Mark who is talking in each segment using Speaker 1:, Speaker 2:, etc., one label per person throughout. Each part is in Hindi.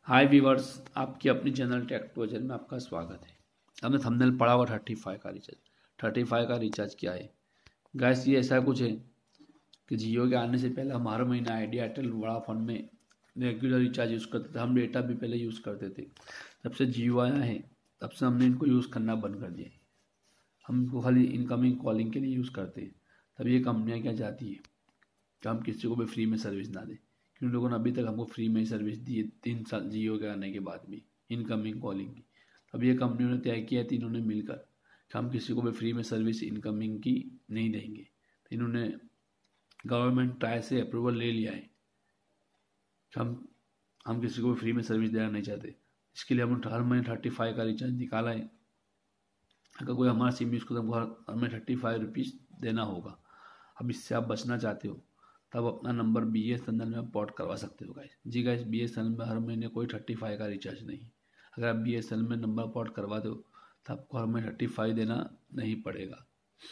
Speaker 1: हाय व्यूवर्स, आपकी अपनी चैनल टेक टू अजहर में आपका स्वागत है। हमने थंबनेल पढ़ा हुआ 35 का रिचार्ज। 35 का रिचार्ज क्या है गाइस? ये ऐसा कुछ है कि जियो के आने से पहले हम हर महीना आइडिया, एयरटेल, वोडाफोन में रेगुलर रिचार्ज यूज़ करते थे। हम डेटा भी पहले यूज़ करते थे। जब से जियो आया है तब से हमने इनको यूज़ करना बंद कर दिया है। हम इनको खाली इनकमिंग कॉलिंग के लिए यूज़ करते हैं। तब ये कंपनियाँ क्या चाहती है कि हम किसी को भी फ्री में सर्विस ना दें। उन लोगों ने अभी तक हमको फ्री में ही सर्विस दी है 3 साल जियो के आने के बाद भी, इनकमिंग कॉलिंग की। अब ये कंपनियों ने तय किया है तीनों ने मिलकर कि हम किसी को भी फ्री में सर्विस इनकमिंग की नहीं देंगे। तो इन्होंने गवर्नमेंट ट्राई से अप्रूवल ले लिया है कि हम किसी को भी फ्री में सर्विस देना नहीं चाहते। इसके लिए हमने हर महीने 35 का रिचार्ज निकाला है। अगर कोई हमारा सिम यूज़ करता है हमको हर महीने 35 रुपीज़ देना होगा। अब इससे आप बचना चाहते हो तब अपना नंबर BSNL में पोर्ट करवा सकते हो गाइस। जी गाइस, BSNL में हर महीने कोई 35 का रिचार्ज नहीं। अगर आप BSNL में नंबर पोर्ट करवा दो तो आपको हर महीने 35 देना नहीं पड़ेगा।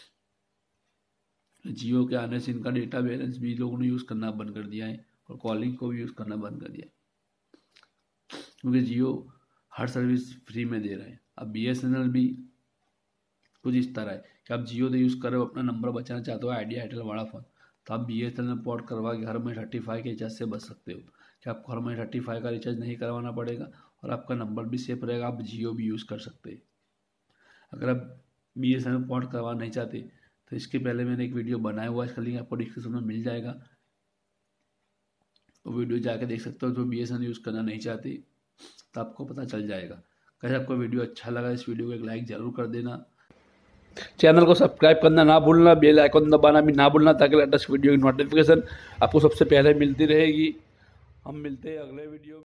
Speaker 1: जियो के आने से इनका डेटा बैलेंस भी लोगों ने यूज़ करना बंद कर दिया है और कॉलिंग को भी यूज़ करना बंद कर दिया है, क्योंकि जियो हर सर्विस फ्री में दे रहा है। अब BSNL भी कुछ इस तरह है कि आप जियो तो यूज़ कर रहे हो, अपना नंबर बचाना चाहते हो आइडिया, एयरटेल, वोडाफोन, तो आप BSNL में पोर्ट करवा के हर महीने 35 के रिचार्ज से बच सकते हो कि आपको हर महीने 35 का रिचार्ज नहीं करवाना पड़ेगा और आपका नंबर भी सेफ रहेगा। आप जियो भी यूज़ कर सकते हैं। अगर आप BSNL में पोर्ट करवा नहीं चाहते तो इसके पहले मैंने एक वीडियो बनाया हुआ है, इसका लिंक आपको डिस्क्रिप्शन में मिल जाएगा। वो वीडियो जाके देख सकते हो। जो BSNL यूज़ करना नहीं चाहते तो आपको पता चल जाएगा। कैसे आपको वीडियो अच्छा लगा, इस वीडियो को एक लाइक ज़रूर कर देना। चैनल को सब्सक्राइब करना ना भूलना, बेल आइकन दबाना भी ना भूलना, ताकि लेटेस्ट वीडियो की नोटिफिकेशन आपको सबसे पहले मिलती रहेगी। हम मिलते हैं अगले वीडियो।